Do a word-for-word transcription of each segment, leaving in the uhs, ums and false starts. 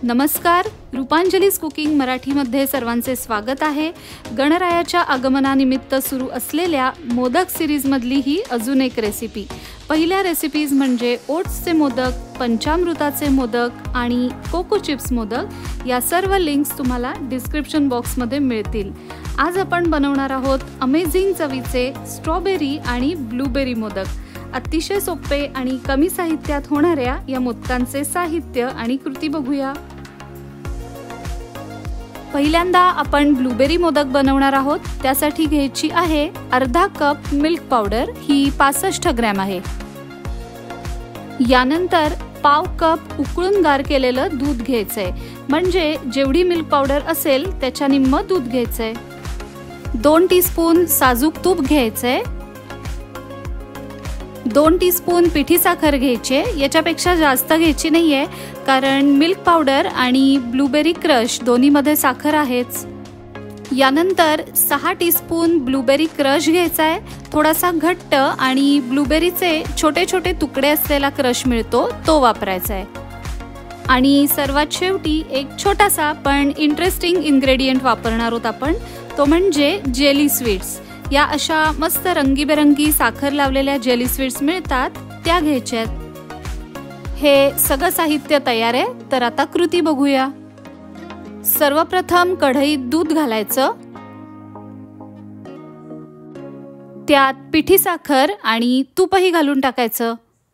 नमस्कार, रूपांजलीज कुकिंग मराठीमध्ये सर्वांचे स्वागत आहे। गणरायाच्या आगमनानिमित्त सुरू असलेल्या मोदक सिरीजमधली ही अजून एक रेसिपी। पहिल्या रेसिपीज म्हणजे ओट्सचे मोदक, पंचामृताचे मोदक आणि कोको चिप्स मोदक। या सर्व लिंक्स तुम्हाला डिस्क्रिप्शन बॉक्समध्ये मिळतील। आज आपण बनवणार आहोत अमेझिंग चवीचे स्ट्रॉबेरी आणि ब्लूबेरी मोदक। अतिशय सोपे आणि कमी साहित्यात होणाऱ्या या मोदकांचे साहित्य आणि कृती बघूया। पहिल्यांदा आपण ब्लूबेरी मोदक बनवणार आहोत। त्यासाठी घ्यायची आहे अर्धा कप मिल्क पावडर, ही पासष्ट ग्रॅम आहे। यानंतर पाव कप उकळून गार केलेलं दूध घ्यायचंय, म्हणजे जेवढी मिल्क पावडर असेल त्याच्या निम्म दूध घ्यायचंय। दोन टीस्पून साजूक तूप घ्यायचंय। दोन टीस्पून पिठी साखर घ्यायची, याच्यापेक्षा जास्त घ्यायची नाहीये कारण मिल्क पावडर आणि ब्लूबेरी क्रश दोन्हीमध्ये साखर आहेच। यानंतर सहा टीस्पून ब्लूबेरी क्रश घ्यायचा आहे, थोडासा घट्ट आणि ब्लूबेरीचे छोटे छोटे तुकडे असलेला क्रश मिळतो तो वापरायचा आहे। आणि सर्वात शेवटी एक छोटासा पण इंटरेस्टिंग इन्ग्रेडियंट वापरणार आहोत आपण, तो म्हणजे जेली स्वीट्स। या अशा मस्त रंगीबेरंगी साखर लावलेल्या जेली स्वीट्स मिळतात, त्या घ्यायच्यात। हे सगळं साहित्य तयार आहे, तर आता कृती बघूया। सर्वप्रथम कढईत दूध घालायचं, त्यात पिठी साखर आणि तूपही घालून टाकायचं।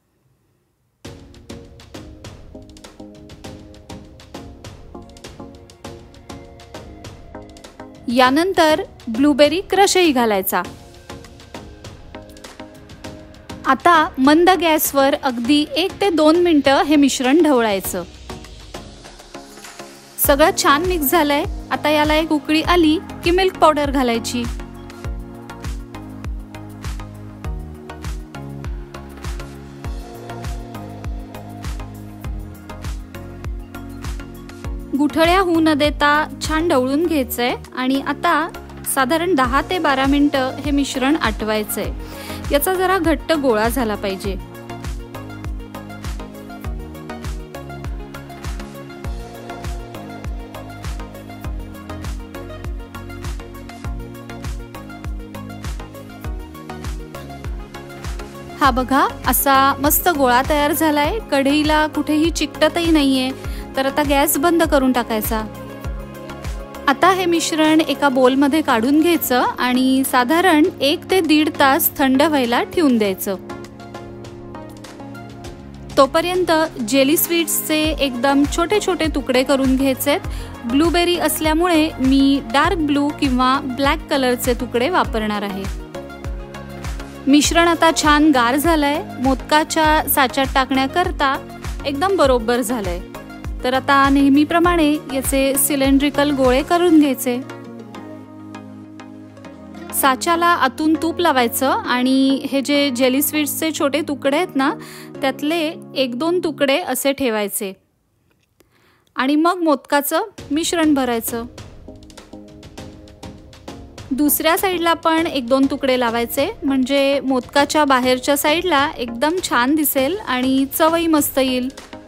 यानंतर ब्लूबेरी क्रशही घालायचा। आता मंद गॅसवर अगदी एक ते दोन मिनिटं हे मिश्रण ढवळायचं। सगळं छान मिक्स झालंय। आता याला एक उकळी आली की मिल्क पावडर घालायची। गुठळ्या होऊ न देता छान ढवळून घ्यायचंय आणि आता साधारण दहा ते बारा मिनिटं हे मिश्रण आटवायचंय। याचा जरा घट्ट गोळा झाला पाहिजे। हा बघा, असा मस्त गोळा तयार झालाय। कढईला कुठेही चिकटतही नाहीये, तर आता गॅस बंद करून टाकायचा। आता हे मिश्रण एका बोलमध्ये काढून घ्यायचं आणि साधारण एक ते दीड तास थंड व्हायला ठेवून द्यायचं। तोपर्यंत जेली स्वीट्सचे एकदम छोटे छोटे तुकडे करून घ्यायचेत। ब्लूबेरी असल्यामुळे मी डार्क ब्लू किंवा ब्लॅक कलरचे तुकडे वापरणार आहे। मिश्रण आता छान गार झालंय, मोदकाच्या साच्यात टाकण्याकरता एकदम बरोबर झालंय। तर आता नेहमीप्रमाणे याचे सिलेंड्रिकल गोळे करून घ्यायचे। साच्याला आतून तूप लावायचं आणि हे जे जेली स्वीट्सचे छोटे तुकडे आहेत ना, त्यातले एक दोन तुकडे असे ठेवायचे आणि मग मोदकाचं मिश्रण भरायचं। दुसऱ्या साईडला पण एक दोन तुकडे लावायचे, म्हणजे मोदकाच्या बाहेरच्या साईडला एकदम छान दिसेल आणि चवही मस्त येईल।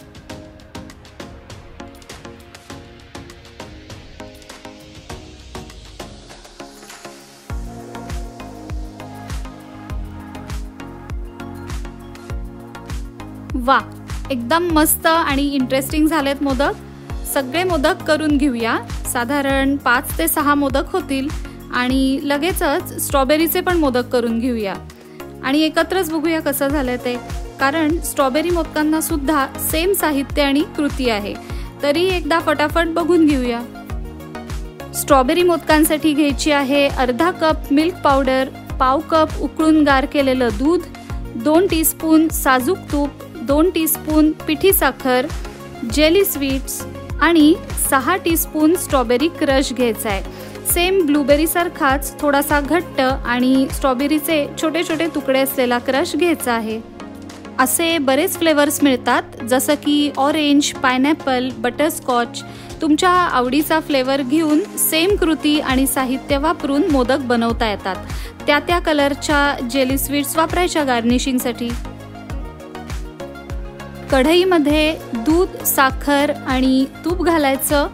वा, एकदम मस्त आणि इंटरेस्टिंग झालेत मोदक। सगळे मोदक करून घेऊया। साधारण पाच ते सहा मोदक होतील आणि लगेचच स्ट्रॉबेरीचे पण मोदक करून घेऊया आणि एकत्रच बघूया कसं झालंय ते, कारण स्ट्रॉबेरी मोदकांना सुद्धा सेम साहित्य आणि कृती आहे। तरी एकदा फटाफट बघून घेऊया। स्ट्रॉबेरी मोदकांसाठी घ्यायची आहे अर्धा कप मिल्क पावडर, पाव कप उकळून गार केलेलं दूध, दोन टीस्पून साजूक तूप, दोन टीस्पून पिठी साखर, जेली स्वीट्स आणि सहा टीस्पून स्ट्रॉबेरी क्रश घ्यायचा आहे। सेम ब्लूबेरी सारखाच थोडासा घट्ट आणि स्ट्रॉबेरीचे छोटे छोटे तुकडे असलेला क्रश घ्यायचा आहे। असे बरेच फ्लेवर्स मिळतात, जसं की ऑरेंज, पायनॅपल, बटरस्कॉच। तुमच्या आवडीचा फ्लेवर घेऊन सेम कृती आणि साहित्य वापरून मोदक बनवता येतात। त्या त्या कलरच्या जेली स्वीट्स वापरायच्या गार्निशिंगसाठी। कढईमध्ये दूध, साखर आणि तूप घालायचं.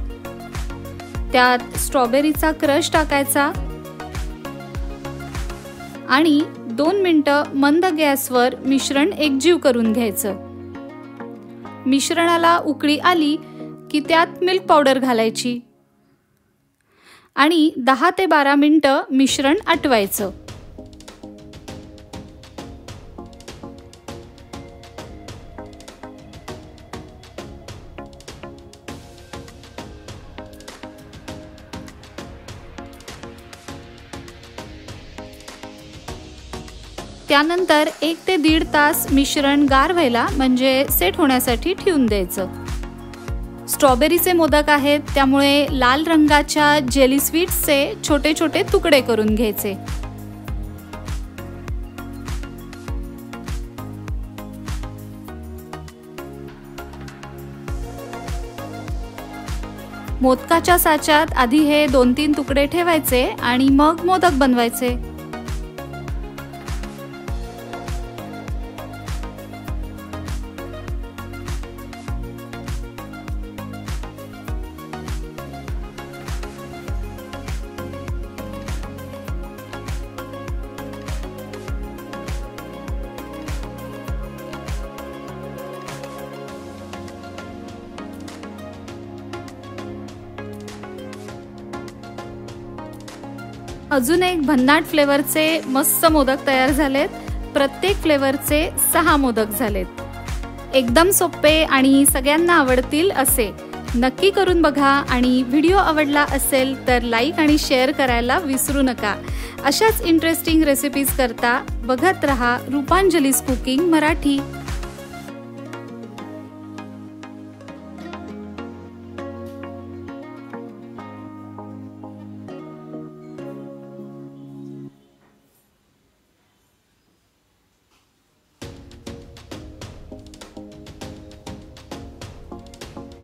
त्यात स्ट्रॉबेरीचा क्रश टाकायचा आणि दोन मिनिटं मंद गॅसवर मिश्रण एकजीव करून घ्यायचं. मिश्रणाला उकळी आली की त्यात मिल्क पावडर घालायची आणि दहा ते बारा मिनिटं मिश्रण आटवायचं. त्यानंतर एक ते दीड तास मिश्रण गार व्हायला म्हणजे सेट होण्यासाठी ठेवून द्यायचं. स्ट्रॉबेरीचे मोदक आहेत त्यामुळे लाल रंगाच्या जेली स्वीट्सचे छोटे छोटे तुकडे करून घ्यायचे. मोदकाच्या साच्यात आधी हे दोन तीन तुकडे ठेवायचे आणि मग मोदक बनवायचे. अजून एक भन्नाट फ्लेवरचे मस्त मोदक तयार झालेत. प्रत्येक फ्लेवरचे सहा मोदक झालेत. एकदम सोपे आणि सगळ्यांना आवडतील असे. नक्की करून बघा आणि व्हिडिओ आवडला असेल तर लाईक आणि शेअर करायला विसरू नका. अशाच इंटरेस्टिंग रेसिपीज करता बघत रहा रूपांजलीज कुकिंग मराठी.